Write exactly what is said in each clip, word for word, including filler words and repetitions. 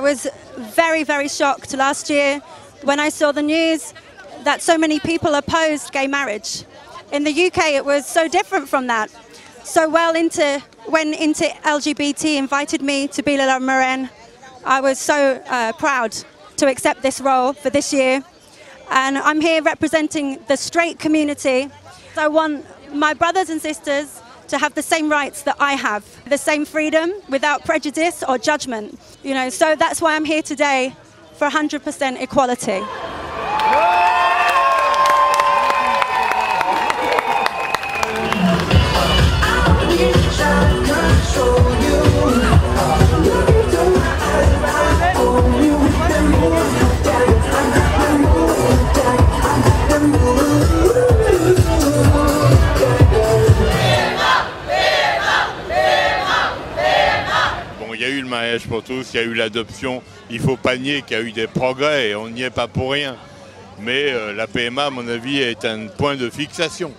was very, very shocked last year when I saw the news that so many people opposed gay marriage. In the U K, it was so different from that. So well into, when Into L G B T invited me to be la marraine, I was so uh, proud to accept this role for this year. And I'm here representing the straight community. I want my brothers and sisters to have the same rights that I have, the same freedom without prejudice or judgment. You know, so that's why I'm here today for one hundred percent equality. Il y a eu le mariage pour tous, il y a eu l'adoption, il faut pas nier qu'il y a eu des progrès et on n'y est pas pour rien. Mais euh, la P M A, à mon avis, est un point de fixation.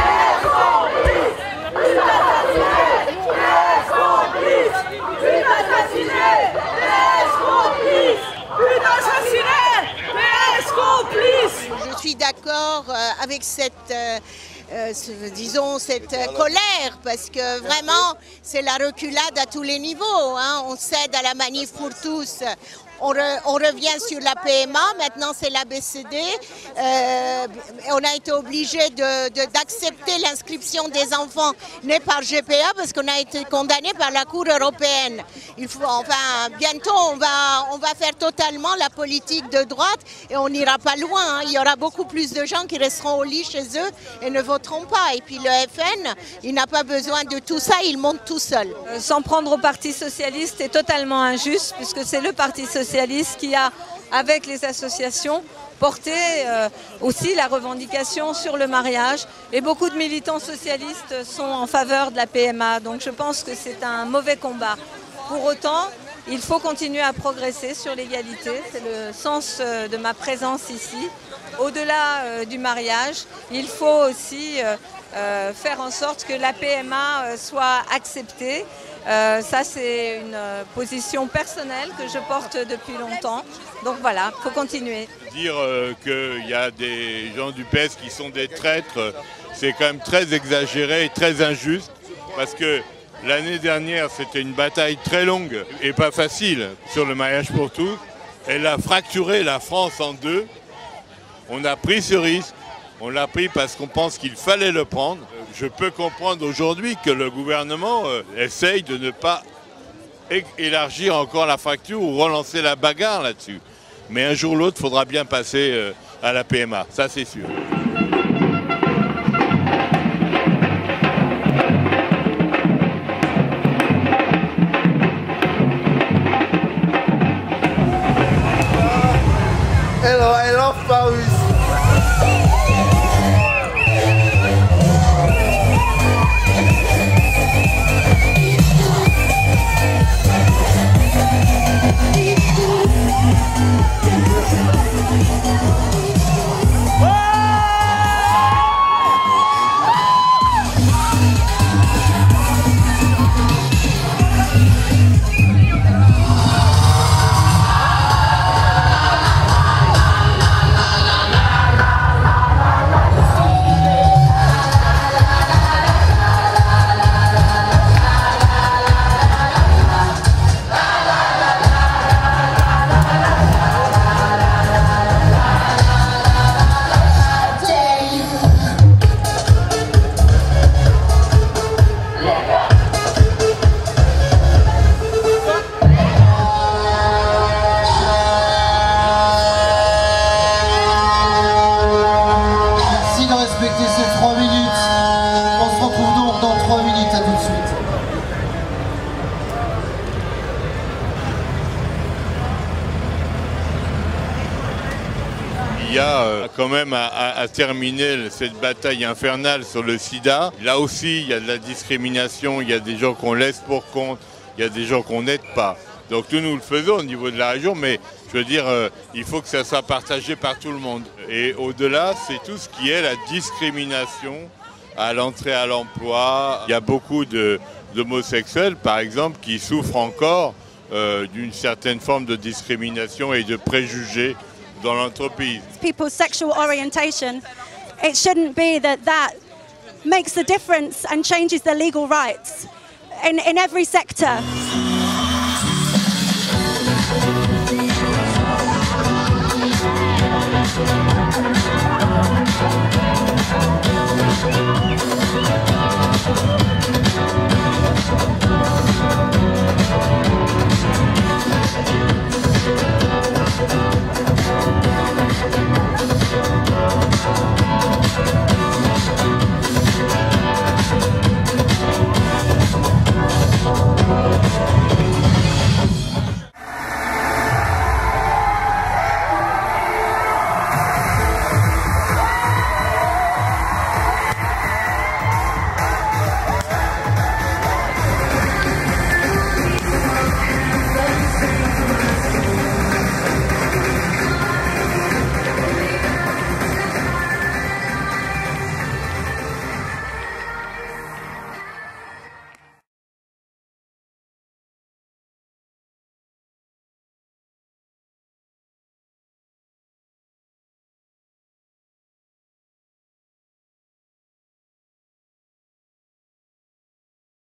Je suis d'accord avec cette, euh, euh, disons, cette colère, parce que vraiment, c'est la reculade à tous les niveaux. Hein. On cède à la manif pour tous. On, re, on revient sur la P M A, maintenant c'est l'A B C D. Euh, on a été obligé d'accepter de, de, l'inscription des enfants nés par G P A parce qu'on a été condamné par la Cour européenne. Il faut, enfin, bientôt on va, on va faire totalement la politique de droite et on n'ira pas loin. Hein. Il y aura beaucoup plus de gens qui resteront au lit chez eux et ne voteront pas. Et puis le F N, il n'a pas besoin de tout ça, il monte tout seul. Euh, S'en prendre au Parti socialiste est totalement injuste puisque c'est le Parti socialiste qui a, avec les associations, porté euh, aussi la revendication sur le mariage. Et beaucoup de militants socialistes sont en faveur de la P M A. Donc je pense que c'est un mauvais combat. Pour autant, il faut continuer à progresser sur l'égalité. C'est le sens euh, de ma présence ici. Au-delà euh, du mariage, il faut aussi euh, euh, faire en sorte que la P M A euh, soit acceptée. Euh, ça, c'est une euh, position personnelle que je porte depuis longtemps. Donc voilà, il faut continuer. Dire euh, qu'il y a des gens du P S qui sont des traîtres, c'est quand même très exagéré et très injuste. Parce que l'année dernière, c'était une bataille très longue et pas facile sur le mariage pour tous. Elle a fracturé la France en deux. On a pris ce risque. On l'a pris parce qu'on pense qu'il fallait le prendre. Je peux comprendre aujourd'hui que le gouvernement euh, essaye de ne pas élargir encore la fracture ou relancer la bagarre là-dessus. Mais un jour ou l'autre, il faudra bien passer euh, à la P M A, ça c'est sûr. Hello, I love Paris. Il y a euh, quand même à, à, à terminer cette bataille infernale sur le sida. Là aussi, il y a de la discrimination, il y a des gens qu'on laisse pour compte, il y a des gens qu'on n'aide pas. Donc nous, nous le faisons au niveau de la région, mais je veux dire, euh, il faut que ça soit partagé par tout le monde. Et au-delà, c'est tout ce qui est la discrimination à l'entrée à l'emploi. Il y a beaucoup de, d'homosexuels, par exemple, qui souffrent encore euh, d'une certaine forme de discrimination et de préjugés dans l'entreprise. People's sexual orientation, it shouldn't be that that makes the difference and changes their legal rights in, in every sector.